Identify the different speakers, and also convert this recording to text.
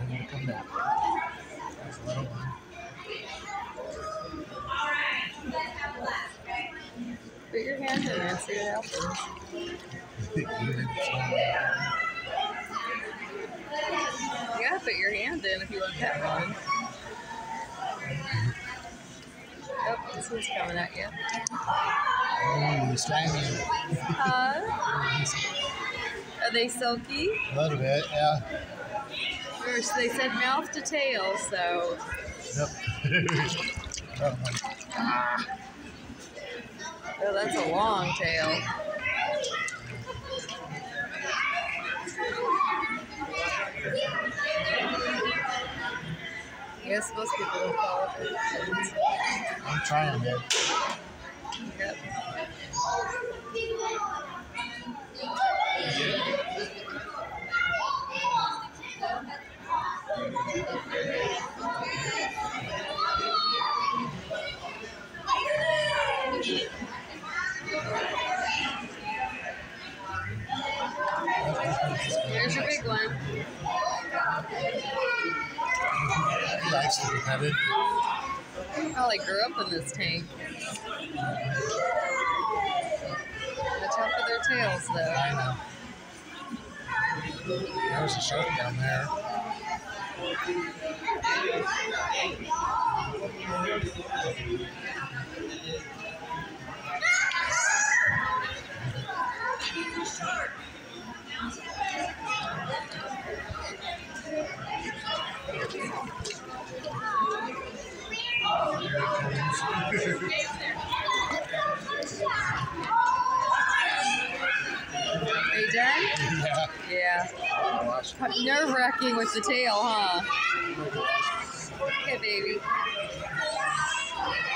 Speaker 1: to come down. There's a little one.
Speaker 2: Put your hand in there and see what happens. You gotta put your hand in if you want to pet one. Oh, this one's coming at you.
Speaker 1: Oh, he's trying me.
Speaker 2: Are they silky?
Speaker 1: A little bit, yeah.
Speaker 2: First, they said mouth to tail, so.
Speaker 1: Yep.
Speaker 2: Oh, that's a long tail. I guess most people don't follow it.
Speaker 1: I'm trying it.
Speaker 2: Yep. Here's your big one.
Speaker 1: He likes to be petted.
Speaker 2: Probably grew up in this tank. Watch out for their tails, though.
Speaker 1: I know. There's a shark down there.
Speaker 2: Are you done?
Speaker 1: Yeah.
Speaker 2: Yeah. Nerve-wracking with the tail, huh? Okay, baby.